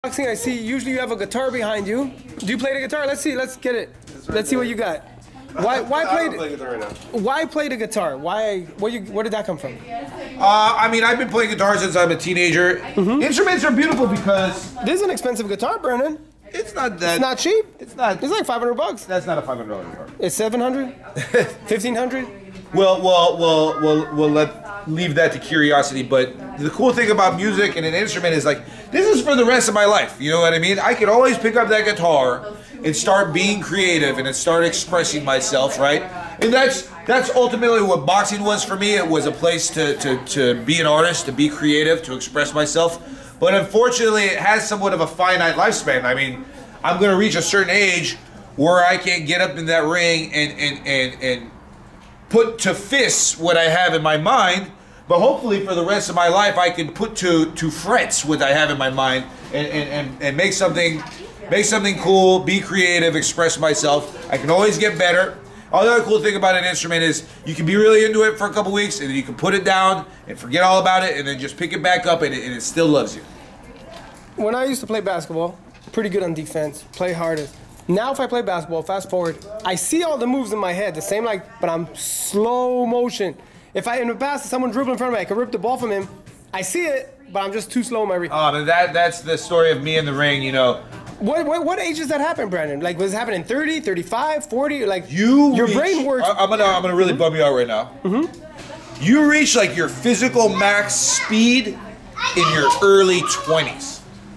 Boxing, I see usually you have a guitar behind you. Do you play the guitar? Let's see. Let's get it. Let's see what you got. Why play the guitar right now? Why play the guitar? Where did that come from? I mean, I've been playing guitar since I'm a teenager. Instruments are beautiful because this is an expensive guitar, Brandon. It's not that. It's not cheap. It's not. It's like $500. That's not a $500 guitar. It's $700. $1,500. We'll leave that to curiosity. But the cool thing about music and an instrument is like this is for the rest of my life. You know what I mean? I could always pick up that guitar and start being creative and start expressing myself, right? And that's ultimately what boxing was for me. It was a place to be an artist, to be creative, to express myself. But unfortunately, it has somewhat of a finite lifespan. I mean, I'm going to reach a certain age where I can't get up in that ring and put to fists what I have in my mind. But hopefully, for the rest of my life, I can put to frets what I have in my mind and make something cool, be creative, express myself. I can always get better. Another cool thing about an instrument is you can be really into it for a couple weeks and then you can put it down and forget all about it and then just pick it back up and it still loves you. When I used to play basketball, pretty good on defense, play hardest. Now if I play basketball, fast forward, I see all the moves in my head, the same but I'm slow motion. If in the past, someone dribbled in front of me, I could rip the ball from him. I see it, but I'm just too slow in my read. Oh, that's the story of me in the ring, you know. What age does that happen, Brandon? Like, was it happening 30, 35, 40? Like, your brain works. I'm gonna really bum you out right now. You reach like your physical max speed in your early 20s.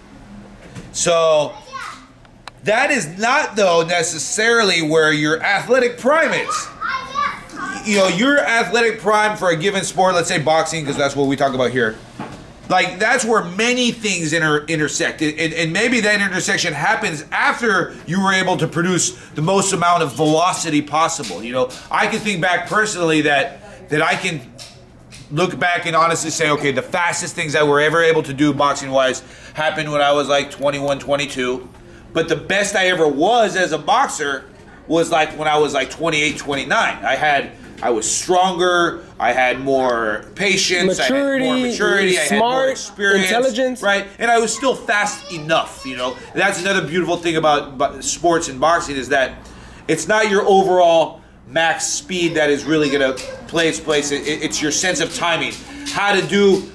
So that is not though necessarily where your athletic prime is. You know, your athletic prime for a given sport, let's say boxing, because that's what we talk about here. Like, that's where many things intersect. And maybe that intersection happens after you were able to produce the most amount of velocity possible. You know, I can think back personally that I can look back and honestly say, okay, the fastest things I were ever able to do boxing-wise happened when I was like 21, 22. But the best I ever was as a boxer was like when I was like 28, 29. I was stronger, I had more patience, maturity, I had more maturity, smart, I had more experience, intelligence. Right? And I was still fast enough, you know. And that's another beautiful thing about sports and boxing is that it's not your overall max speed that is really going to play its place. It's your sense of timing, how to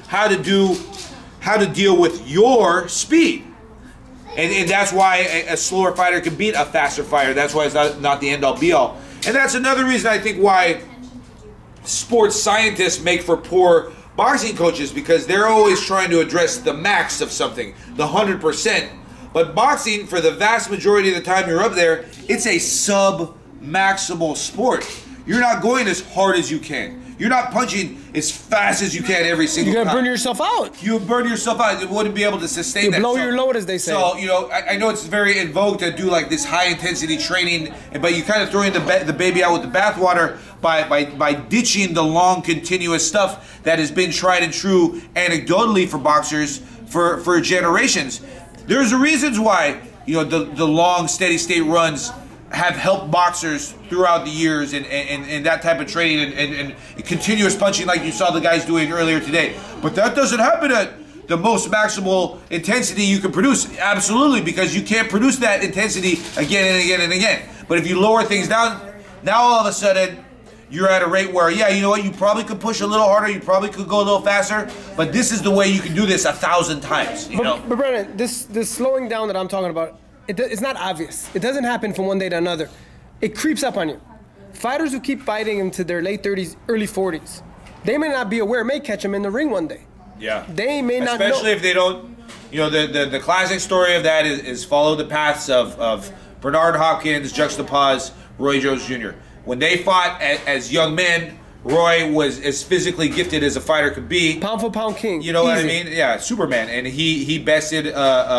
deal with your speed. And that's why a slower fighter can beat a faster fighter. That's why it's not the end-all be-all. And that's another reason I think why sports scientists make for poor boxing coaches, because they're always trying to address the max of something, the 100%. But boxing, for the vast majority of the time you're up there, it's a sub-maximal sport. You're not going as hard as you can. You're not punching as fast as you can every single time. You're going to burn yourself out. You would burn yourself out. You wouldn't be able to sustain that. You blow your load, as they say. So, you know, I know it's very in vogue to do like this high-intensity training, but you kind of throw in the baby out with the bathwater by ditching the long, continuous stuff that has been tried and true anecdotally for boxers for generations. There's reasons why, you know, the long, steady-state runs have helped boxers throughout the years and that type of training and continuous punching like you saw the guys doing earlier today. But that doesn't happen at the most maximal intensity you can produce. Absolutely, because you can't produce that intensity again and again and again. But if you lower things down, now all of a sudden you're at a rate where, yeah, you know what, you probably could push a little harder, you probably could go a little faster, but this is the way you can do this 1,000 times, you know? But Brandon, this slowing down that I'm talking about, it's not obvious. It doesn't happen from one day to another. It creeps up on you. Fighters who keep fighting into their late 30s, early 40s, they may not be aware. It may catch them in the ring one day. Yeah. They may not know. Especially if they don't, you know, the classic story of that is follow the paths of Bernard Hopkins, juxtapose Roy Jones Jr. When they fought as young men, Roy was as physically gifted as a fighter could be. Pound for pound king. You know what I mean? Yeah, Superman. And he bested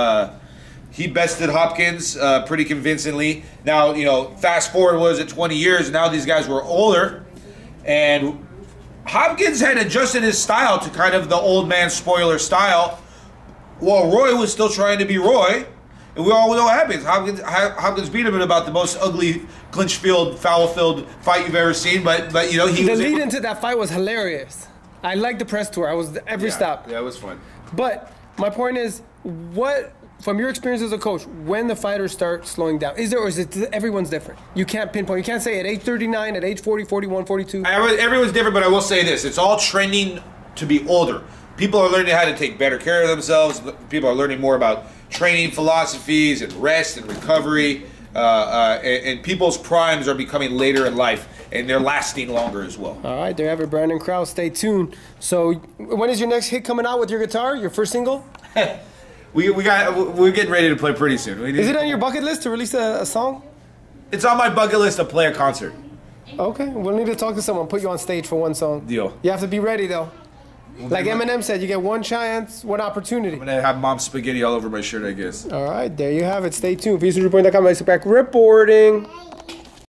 Hopkins pretty convincingly. Now, you know, fast forward, was it 20 years, and now these guys were older, and Hopkins had adjusted his style to kind of the old man spoiler style, while Roy was still trying to be Roy, and we all know what happens. Hopkins beat him in about the most ugly, clinch-filled, foul-filled fight you've ever seen, but you know, the lead into that fight was hilarious. I liked the press tour. I was every stop. Yeah, it was fun. But my point is, what from your experience as a coach, when the fighters start slowing down? Is there, or is it everyone's different? You can't pinpoint. You can't say at age 39, at age 40, 41, 42. Everyone's different, but I will say this. It's all trending to be older. People are learning how to take better care of themselves. People are learning more about training philosophies and rest and recovery. And people's primes are becoming later in life, and they're lasting longer as well. All right, there you have it, Brandon Krause. Stay tuned. So when is your next hit coming out with your guitar, your first single? We're getting ready to play pretty soon. Is it on your bucket list to release a song? It's on my bucket list to play a concert. Okay, we'll need to talk to someone, put you on stage for one song. Deal. You have to be ready, though. Like Eminem said, you get one chance, one opportunity. I'm going to have mom's spaghetti all over my shirt, I guess. All right, there you have it. Stay tuned. VSNewsReport.com. Elie Seckbach reporting.